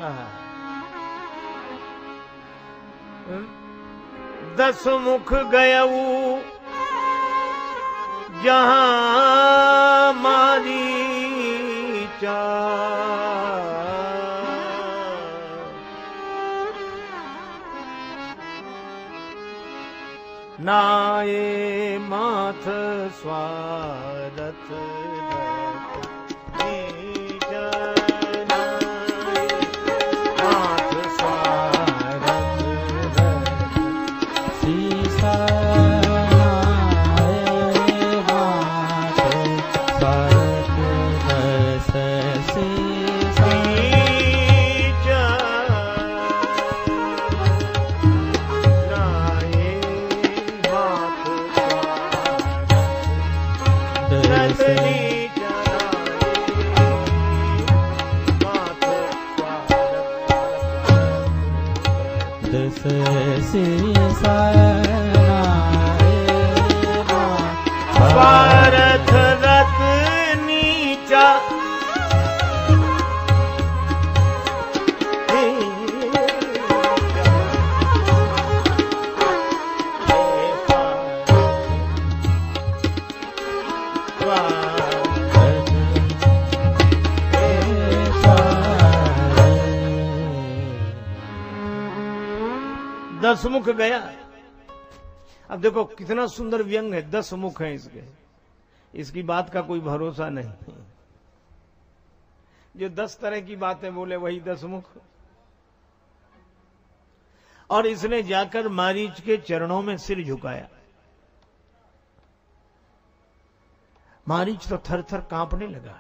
दस मुख गयऊ जहां मारीचा, नाये माथ स्वारथ स्वार्थ रत नीचा, दस मुख गया। अब देखो कितना सुंदर व्यंग है, 10 मुख हैं इसके, इसकी बात का कोई भरोसा नहीं। जो 10 तरह की बातें बोले वही 10 मुख। और इसने जाकर मारीच के चरणों में सिर झुकाया। मारीच तो थर थर कांपने लगा।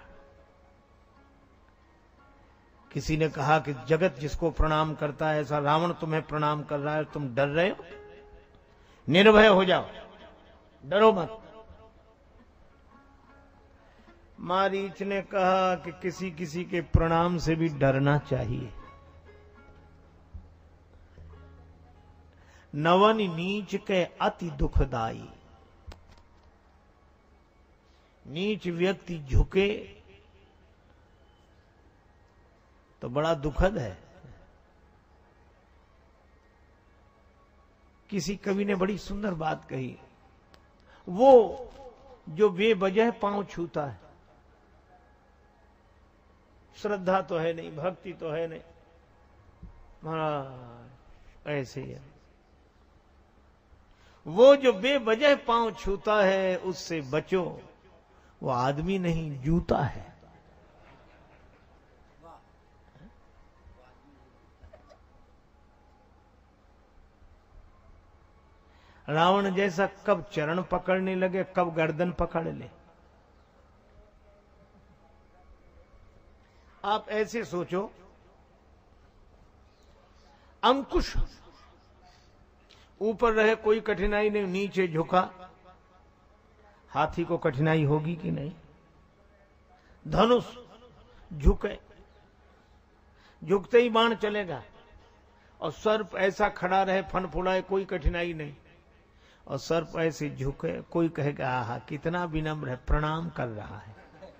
किसी ने कहा कि जगत जिसको प्रणाम करता है, ऐसा रावण तुम्हें प्रणाम कर रहा है, तुम डर रहे हो? निर्भय हो जाओ, डरो मत। मारीच ने कहा कि किसी किसी के प्रणाम से भी डरना चाहिए। नवन नीच के अति दुखदाई, नीच व्यक्ति झुके तो बड़ा दुखद है। किसी कवि ने बड़ी सुंदर बात कही, वो जो बेवजह पांव छूता है, श्रद्धा तो है नहीं, भक्ति तो है नहीं, महाराज ऐसे ही है। वो जो बेवजह पांव छूता है उससे बचो, वो आदमी नहीं जूता है। रावण जैसा कब चरण पकड़ने लगे, कब गर्दन पकड़ ले। आप ऐसे सोचो, अंकुश ऊपर रहे कोई कठिनाई नहीं, नीचे झुका, हाथी को कठिनाई होगी कि नहीं? धनुष झुके, झुकते ही बाण चलेगा। और सर्प ऐसा खड़ा रहे फनफुलाए, कोई कठिनाई नहीं। और सर्प ऐसे झुके, कोई कहेगा आहा कितना विनम्र है, प्रणाम कर रहा है।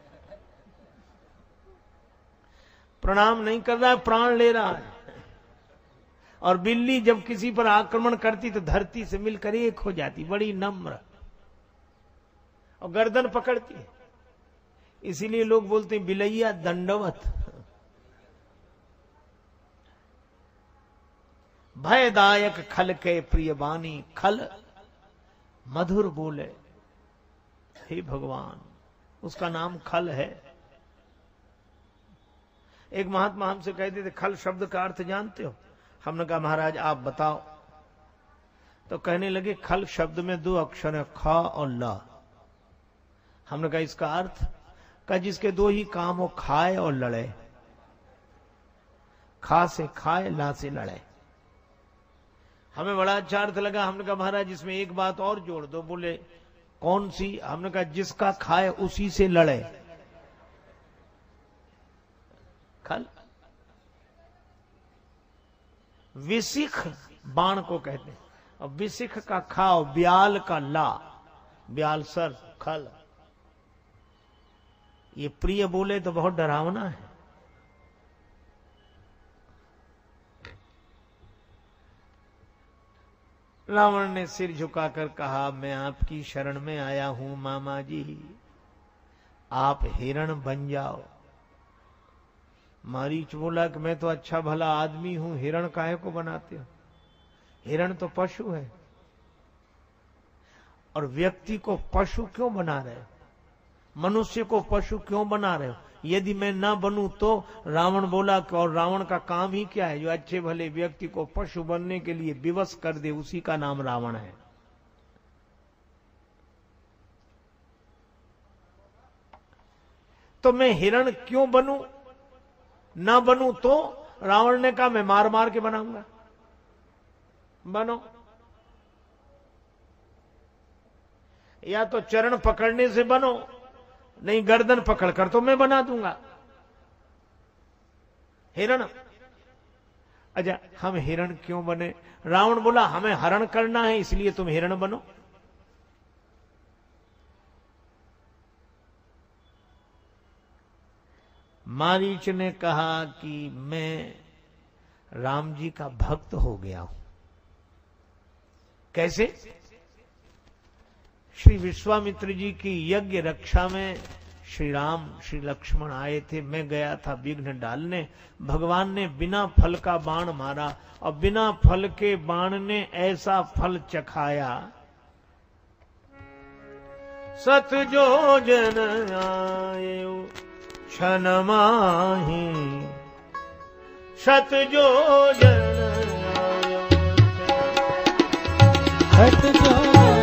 प्रणाम नहीं कर रहा है, प्राण ले रहा है। और बिल्ली जब किसी पर आक्रमण करती तो धरती से मिलकर एक हो जाती, बड़ी नम्र, और गर्दन पकड़ती है। इसीलिए लोग बोलते हैं बिलैया दंडवत। भयदायक खल के प्रिय बानी, खल मधुर बोले। हे भगवान, उसका नाम खल है। एक महात्मा हमसे कहते थे खल शब्द का अर्थ जानते हो? हमने कहा महाराज आप बताओ। तो कहने लगे खल शब्द में 2 अक्षर है, ख और ल। हमने कहा इसका अर्थ? का जिसके 2 ही काम हो, खाए और लड़े। खा से खाए, ला से लड़े। हमें बड़ा अच्छा अर्थ लगा। हमने कहा महाराज इसमें एक बात और जोड़ दो। बोले कौन सी? हमने कहा जिसका खाए उसी से लड़े। खल विशिख बाण को कहते हैं, और विशिख का खाओ, ब्याल का ला, ब्याल सर, खल। ये प्रिय बोले तो बहुत डरावना है। रावण ने सिर झुकाकर कहा, मैं आपकी शरण में आया हूं मामा जी, आप हिरण बन जाओ। मारीच बोला कि मैं तो अच्छा भला आदमी हूं, हिरण काहे को बनाते हो? हिरण तो पशु है, और व्यक्ति को पशु क्यों बना रहे हो? मनुष्य को पशु क्यों बना रहे हो? यदि मैं ना बनूं तो? रावण बोला कि और रावण का काम ही क्या है? जो अच्छे भले व्यक्ति को पशु बनने के लिए विवश कर दे, उसी का नाम रावण है। तो मैं हिरण क्यों बनूं? ना बनूं तो? रावण ने कहा, मैं मार मार के बनाऊंगा। बनो, या तो चरण पकड़ने से बनो, नहीं गर्दन पकड़कर तो मैं बना दूंगा हिरण। अच्छा, हम हिरण क्यों बने? रावण बोला, हमें हरण करना है, इसलिए तुम हिरण बनो। मारीच ने कहा कि मैं राम जी का भक्त हो गया हूं। कैसे? श्री विश्वामित्र जी की यज्ञ रक्षा में श्री राम श्री लक्ष्मण आए थे, मैं गया था विघ्न डालने। भगवान ने बिना फल का बाण मारा, और बिना फल के बाण ने ऐसा फल चखाया, सत जो जन आए क्षण माही, सत जो जन आए, सत जो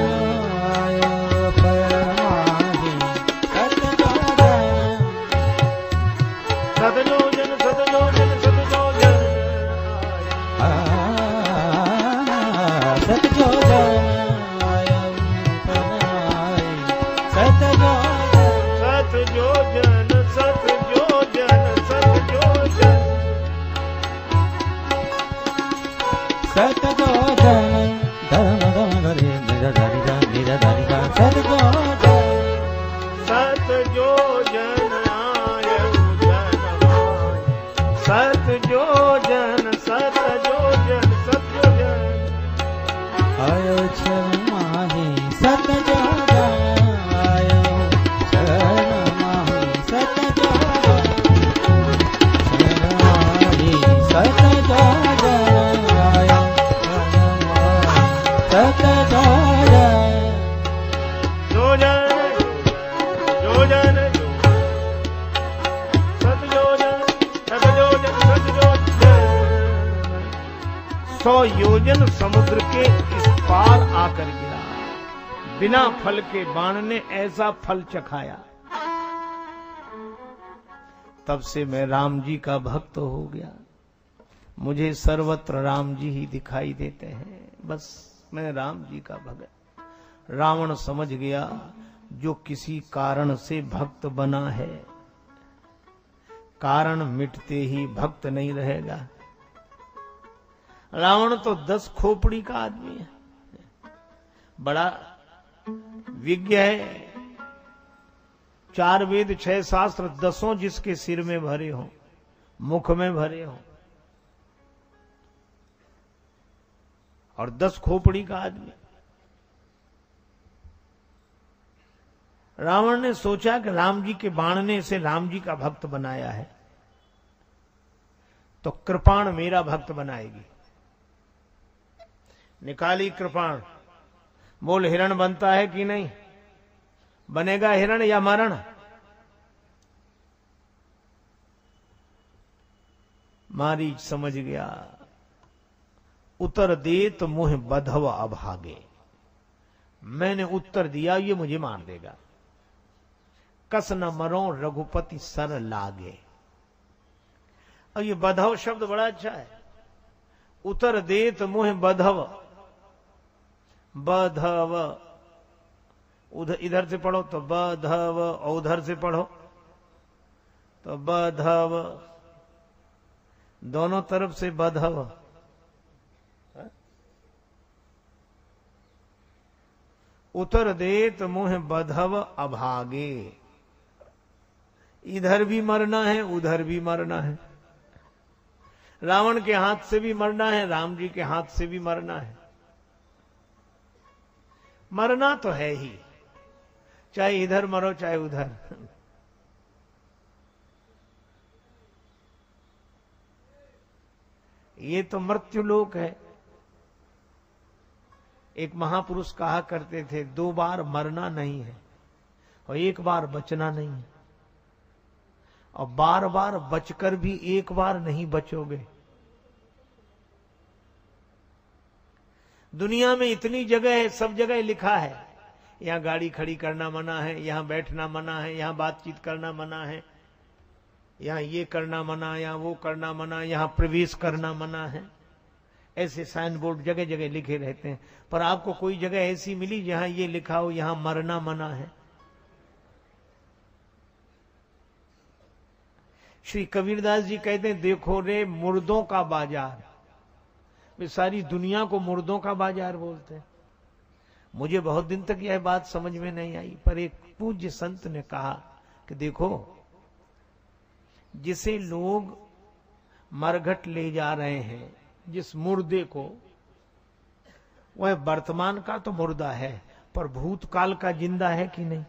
योजन समुद्र के इस पार आकर गिरा, बिना फल के बाण ने ऐसा फल चखाया। तब से मैं राम जी का भक्त हो गया, मुझे सर्वत्र राम जी ही दिखाई देते हैं, बस मैं राम जी का भक्त। रावण समझ गया, जो किसी कारण से भक्त बना है, कारण मिटते ही भक्त नहीं रहेगा। रावण तो 10 खोपड़ी का आदमी है, बड़ा विज्ञ है, 4 वेद 6 शास्त्र 10 जिसके सिर में भरे हों, मुख में भरे हों, और 10 खोपड़ी का आदमी। रावण ने सोचा कि राम जी के बाण ने इसे राम जी का भक्त बनाया है, तो कृपाण मेरा भक्त बनाएगी। निकाली कृपाण, बोल हिरण बनता है कि नहीं? बनेगा हिरण या मरण? मारीच समझ गया, उत्तर दे तो मुह बधव अभागे, मैंने उत्तर दिया ये मुझे मार देगा। कस न मरो रघुपति सर लागे। और ये बधव शब्द बड़ा अच्छा है, उत्तर दे तो मुह बधव, बधव उधर इधर से पढ़ो तो बधव, और उधर से पढ़ो तो बधव, दोनों तरफ से बधव। उत्तर देत मुह बधव अभागे, इधर भी मरना है उधर भी मरना है, रावण के हाथ से भी मरना है, राम जी के हाथ से भी मरना है। मरना तो है ही, चाहे इधर मरो चाहे उधर। ये तो मृत्युलोक है। एक महापुरुष कहा करते थे, 2 बार मरना नहीं है और 1 बार बचना नहीं है, और बार बार बचकर भी 1 बार नहीं बचोगे। दुनिया में इतनी जगह है, सब जगह लिखा है, यहां गाड़ी खड़ी करना मना है, यहां बैठना मना है, यहां बातचीत करना मना है, यहां ये करना मना, यहां वो करना मना, यहां प्रवेश करना मना है। ऐसे साइन बोर्ड जगह जगह लिखे रहते हैं, पर आपको कोई जगह ऐसी मिली जहां ये लिखा हो यहां मरना मना है? श्री कबीरदास जी कहते हैं, देखो रे मुर्दों का बाजार। वे सारी दुनिया को मुर्दों का बाजार बोलते हैं। मुझे बहुत दिन तक यह बात समझ में नहीं आई, पर एक पूज्य संत ने कहा कि देखो, जिसे लोग मरघट ले जा रहे हैं, जिस मुर्दे को, वह वर्तमान का तो मुर्दा है, पर भूतकाल का जिंदा है कि नहीं?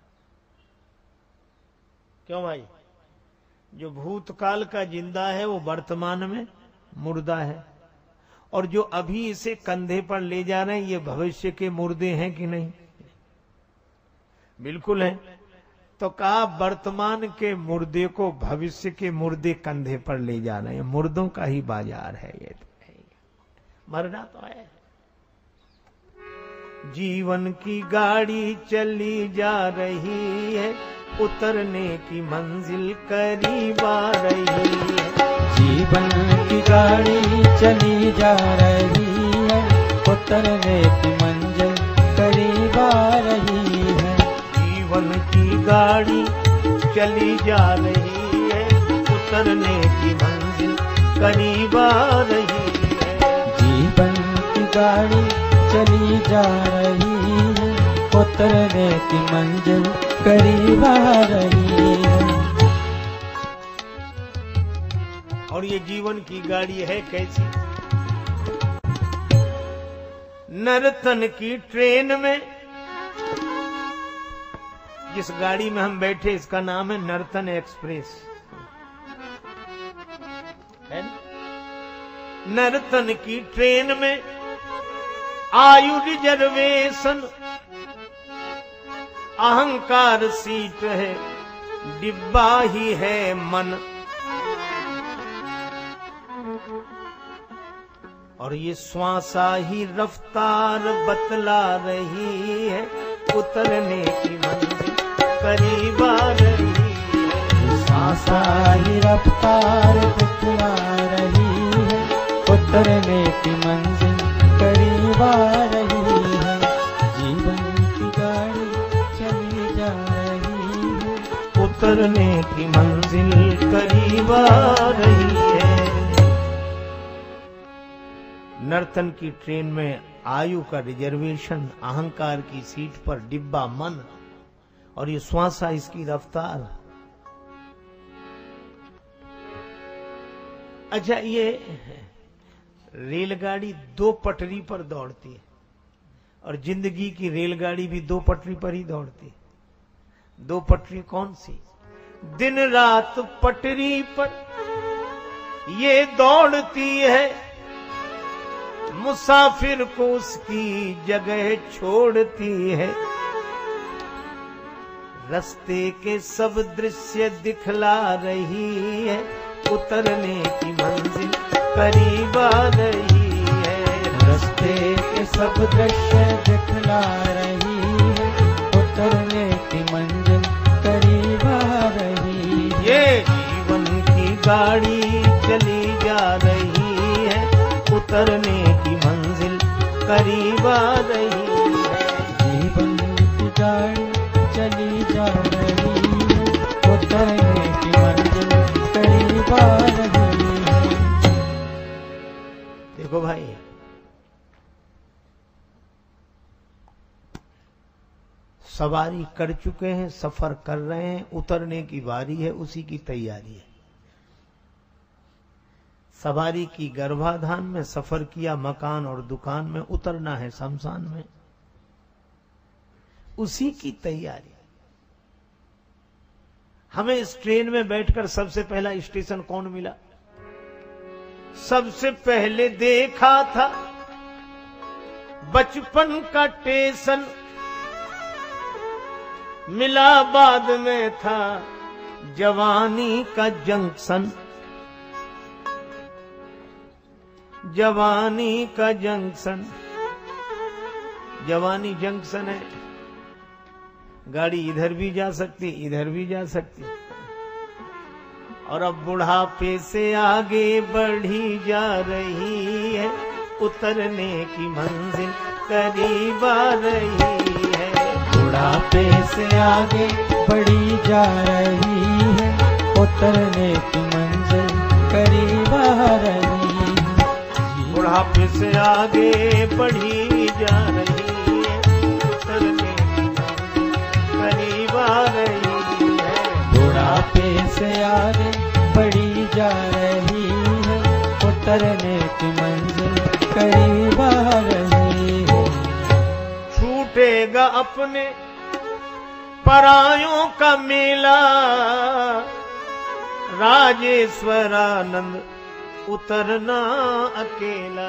क्यों भाई? जो भूतकाल का जिंदा है वो वर्तमान में मुर्दा है, और जो अभी इसे कंधे पर ले जा रहे हैं ये भविष्य के मुर्दे हैं कि नहीं? बिल्कुल है। तो कहा, वर्तमान के मुर्दे को भविष्य के मुर्दे कंधे पर ले जा रहे हैं, मुर्दों का ही बाजार है ये। तो मरना तो है। जीवन की गाड़ी चली जा रही है, उतरने की मंजिल करीब आ रही है। जीवन की गाड़ी चली जा रही है, उतरने की मंजिल करीब आ रही है। जीवन की गाड़ी चली जा रही है, उतरने की मंजिल करीब आ रही है। जीवन की गाड़ी चली जा रही है, उतरने की मंजिल करीब आ रही है। और ये जीवन की गाड़ी है कैसी? नर्तन की ट्रेन में, जिस गाड़ी में हम बैठे इसका नाम है नर्तन एक्सप्रेस, है ना? नर्तन की ट्रेन में आयु रिजर्वेशन, अहंकार सीट है, डिब्बा ही है मन। और ये श्वासा ही रफ्तार बतला रही है, उतरने की मंजिल करीब आ रही है। श्वासा ही रफ्तार बतला रही है, उतरने की मंजिल करीब आ रही है। जीवन की गाड़ी चली जा रही है, उतरने की मंजिल करीब आ रही है। नर्तन की ट्रेन में आयु का रिजर्वेशन, अहंकार की सीट पर डिब्बा मन, और ये श्वासा इसकी रफ्तार। अच्छा, ये रेलगाड़ी 2 पटरी पर दौड़ती है, और जिंदगी की रेलगाड़ी भी 2 पटरी पर ही दौड़ती है। 2 पटरी कौन सी? दिन रात पटरी पर ये दौड़ती है, मुसाफिर को उसकी जगह छोड़ती है। रास्ते के सब दृश्य दिखला रही है, उतरने की मंजिल करीब आ रही है। रास्ते के सब दृश्य दिखला रही है, उतरने की मंजिल करीब आ रही है। ये जीवन की गाड़ी चली जा रही है, उतरने की मंजिल करीब आ रही है। जीवन की गाड़ी चली जा रही है, उतरने की मंजिल करीब आ रही है। देखो भाई, सवारी कर चुके हैं, सफर कर रहे हैं, उतरने की बारी है, उसी की तैयारी है। सवारी की गर्भाधान में, सफर किया मकान और दुकान में, उतरना है शमशान में। उसी की तैयारी। हमें इस ट्रेन में बैठकर सबसे पहला स्टेशन कौन मिला? सबसे पहले देखा था बचपन का स्टेशन, मिला बाद में था जवानी का जंक्शन। जवानी का जंक्शन, जवानी जंक्शन है, गाड़ी इधर भी जा सकती इधर भी जा सकती। और अब बुढ़ापे से आगे बढ़ी जा रही है, उतरने की मंजिल करीब आ रही है। बुढ़ापे से आगे बढ़ी जा रही है, उतरने की मंजिल करीब आ रही है। बुढ़ापे से आगे बढ़ी जा रही है, उतरने की मंजिल करीब आ रही है। बुढ़ापे से आगे बढ़ी जा रही है, उतरने की मंजिल करीब आ रही है। छूटेगा अपने परायों का मेला, राजेश्वरानंद उतरना अकेला।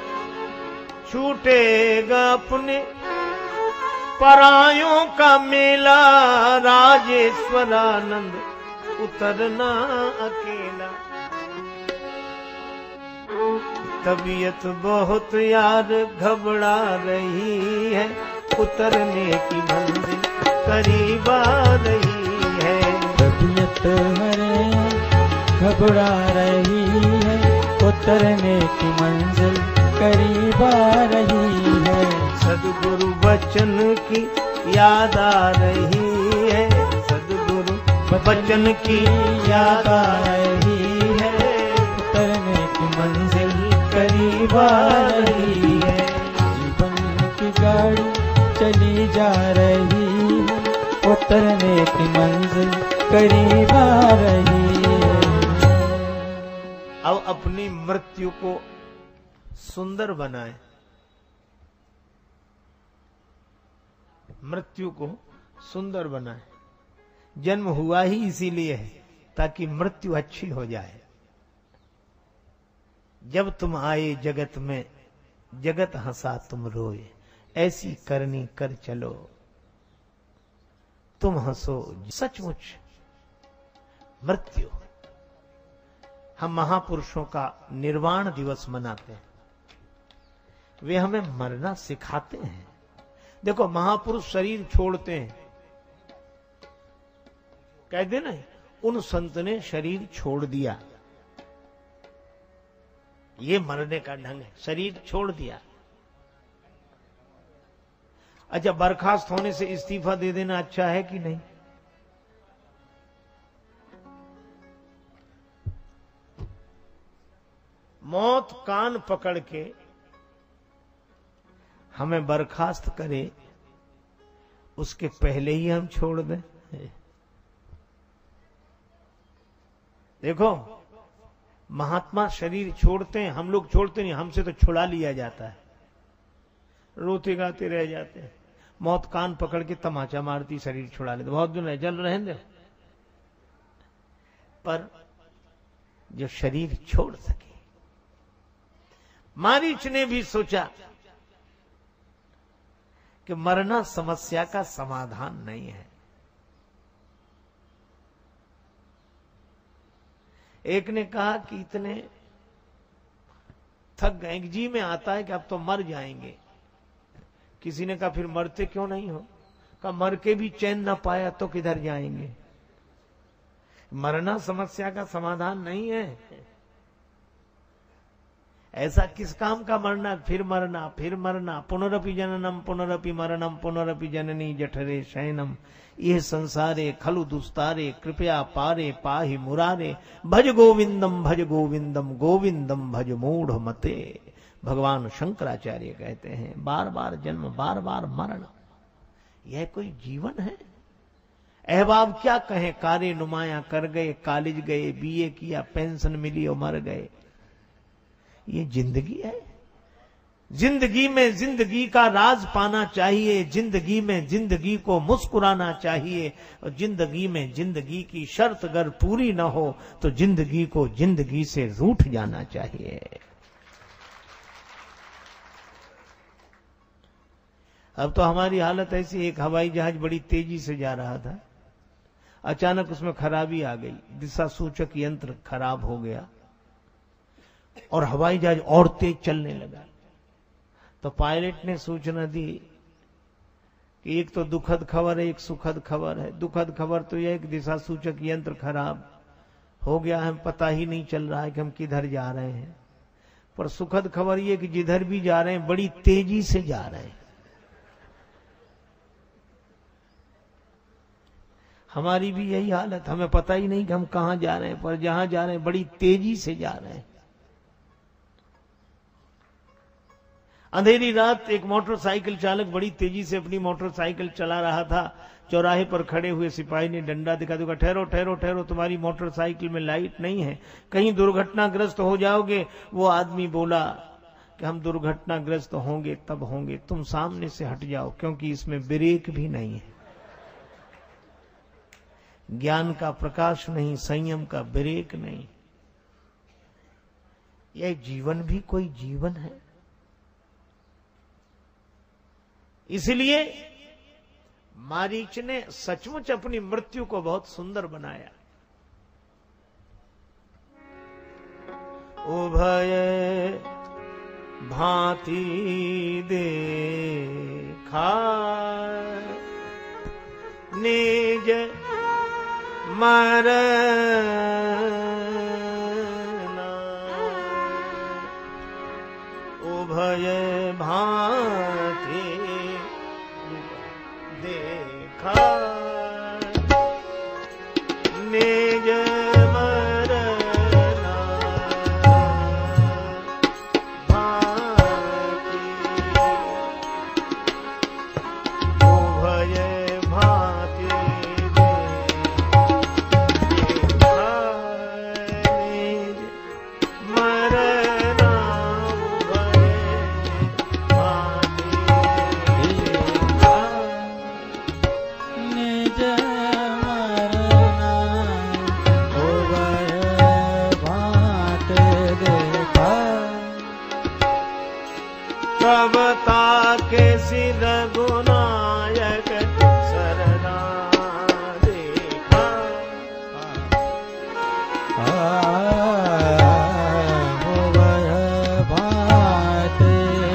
छूटेगा अपने परायों का मेला, राजेश्वरानंद उतरना अकेला। तबीयत बहुत यार घबरा रही है, उतरने की मंजिल करीब आ रही है। तबीयत हरे घबरा रही है, उतरने की मंजिल करीब आ रही है। सद्गुरु वचन की याद आ रही है, सद्गुरु वचन की याद आ रही है, उतरने की मंजिल करीब आ रही है। जीवन की गाड़ी चली जा रही है, उतरने की मंजिल करीब आ रही है। अब अपनी मृत्यु को सुंदर बनाए, मृत्यु को सुंदर बनाए। जन्म हुआ ही इसीलिए है ताकि मृत्यु अच्छी हो जाए। जब तुम आए जगत में, जगत हंसा तुम रोए, ऐसी करनी कर चलो तुम हंसो। सचमुच मृत्यु, हम महापुरुषों का निर्वाण दिवस मनाते हैं, वे हमें मरना सिखाते हैं। देखो महापुरुष शरीर छोड़ते हैं, कहते ना उन संत ने शरीर छोड़ दिया, ये मरने का ढंग है, शरीर छोड़ दिया। अच्छा, बर्खास्त होने से इस्तीफा दे देना अच्छा है कि नहीं? मौत कान पकड़ के हमें बर्खास्त करे, उसके पहले ही हम छोड़ दें। देखो महात्मा शरीर छोड़ते हैं, हम लोग छोड़ते नहीं, हमसे तो छुड़ा लिया जाता है, रोते गाते रह जाते हैं। मौत कान पकड़ के तमाचा मारती, शरीर छुड़ा लेते, बहुत दिन है, चल रहे दे। पर जो शरीर छोड़ सके, मारीच ने भी सोचा कि मरना समस्या का समाधान नहीं है। एक ने कहा कि इतने थक गए, जी में आता है कि अब तो मर जाएंगे। किसी ने कहा फिर मरते क्यों नहीं हो? कहा मर के भी चैन ना पाया तो किधर जाएंगे। मरना समस्या का समाधान नहीं है। ऐसा किस काम का मरना, फिर मरना, फिर मरना। पुनरपि जननम पुनरपि मरणम पुनरपि जननी जठरे शयनम, ये संसारे खलु दुस्तारे, कृपया पारे पाहि मुरारे, भज गोविंदम गोविंदम भज मूढ़ मते। भगवान शंकराचार्य कहते हैं बार बार जन्म बार बार मरण, यह कोई जीवन है? अहबाब क्या कहें, कारे नुमाया कर गए, कॉलेज गए, बीए किया, पेंशन मिली और मर गए, ये जिंदगी है? जिंदगी में जिंदगी का राज पाना चाहिए, जिंदगी में जिंदगी को मुस्कुराना चाहिए, और जिंदगी में जिंदगी की शर्त अगर पूरी न हो तो जिंदगी को जिंदगी से रूठ जाना चाहिए। अब तो हमारी हालत ऐसी, एक हवाई जहाज बड़ी तेजी से जा रहा था, अचानक उसमें खराबी आ गई, दिशा सूचक यंत्र खराब हो गया और हवाई जहाज और तेज चलने लगा। तो पायलट ने सूचना दी कि एक तो दुखद खबर है, एक सुखद खबर है। दुखद खबर तो यह कि दिशा सूचक यंत्र खराब हो गया है, पता ही नहीं चल रहा है कि हम किधर जा रहे हैं। पर सुखद खबर यह कि जिधर भी जा रहे हैं बड़ी तेजी से जा रहे हैं। हमारी भी यही हालत, हमें पता ही नहीं कि हम कहां जा रहे हैं, पर जहां जा रहे हैं बड़ी तेजी से जा रहे हैं। अंधेरी रात एक मोटरसाइकिल चालक बड़ी तेजी से अपनी मोटरसाइकिल चला रहा था। चौराहे पर खड़े हुए सिपाही ने डंडा दिखा दिया, ठहरो ठहरो ठहरो, तुम्हारी मोटरसाइकिल में लाइट नहीं है, कहीं दुर्घटनाग्रस्त हो जाओगे। वो आदमी बोला कि हम दुर्घटनाग्रस्त होंगे तब होंगे, तुम सामने से हट जाओ, क्योंकि इसमें ब्रेक भी नहीं है। ज्ञान का प्रकाश नहीं, संयम का ब्रेक नहीं। यह जीवन भी कोई जीवन है। इसलिए मारीच ने सचमुच अपनी मृत्यु को बहुत सुंदर बनाया। उभय भांति देखा निज मरना, उभय भांति देखा निज मरना, भांति उभय भांति के सिर गुनायक सरना देखा, उभय भांति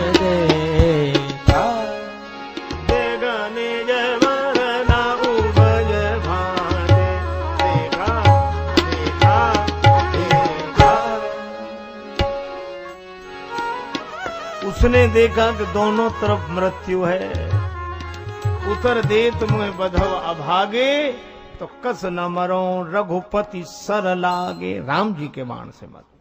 देखा, बेगने जय मरना, उभय भांति देखा देखा देखा। उसने देखा कि दोनों तरफ मृत्यु है। उतर दे तुम्हें बधव अभागे, तो कस न मरो रघुपति सर लागे। राम जी के बाण से मत।